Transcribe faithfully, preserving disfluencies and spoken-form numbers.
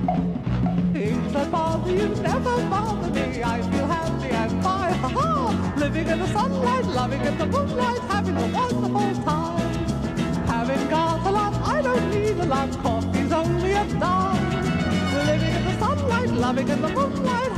Things that bother you never bother me. I feel happy and fine, ha-ha! Living in the sunlight, loving in the moonlight, having a wonderful time. Having got a lot, I don't need a lot, coffee's only a dime. Living in the sunlight, loving in the moonlight,